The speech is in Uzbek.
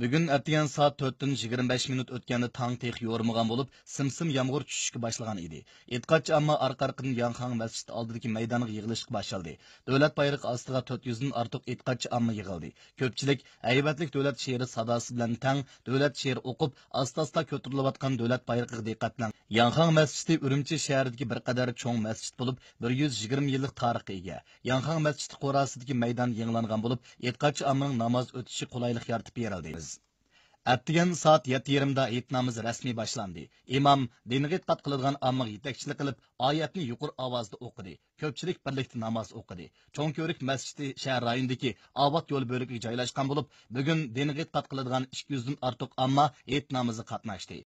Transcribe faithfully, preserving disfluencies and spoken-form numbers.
Bugun ertagan soat to'rtdan yigirma besh minut o'tganda tang tex yo'rmagan bo'lib, simsim yomg'ir tushishga boshlagan edi. E'tiqodchi ammo orqa-orqadan Yanxang masjid oldidagi maydonga yig'ilishga boshladi. Davlat bayrog'i ostiga to'rt yuz dan ortiq e'tiqodchi ammo yig'ildi. Ko'pchilik haybatlik davlat she'ri sadosi bilan tang davlat she'ri o'qib, asta-asta ko'tarilayotgan davlat bayrog'iga diqqat bilan. Yanxang masjidi Urumchi shahridagi bir qadar cho'ng masjid bo'lib, bir yuz yigirma yillik tarixga ega. Yanxang masjidi qo'rasidagi maydon yangilangan bo'lib, e'tiqodchi ammoning namoz o'tishi qulaylik yaratib berildi. Attigan soat yetti yarimda ayit namozi rasmiy boshlandi. Imom dinga e'tiqod qiladigan ommaga yetakchilik qilib, oyatni yuqori ovozda o'qidi. Ko'pchilik birlikda namoz o'qidi. Cho'nko'rik masjidi shahar rayonidagi Obod yo'l bo'lagiga joylashgan bo'lib, bugun dinga e'tiqod qiladigan ikki yuz dan ortiq omma ayit namozi qatnashdi.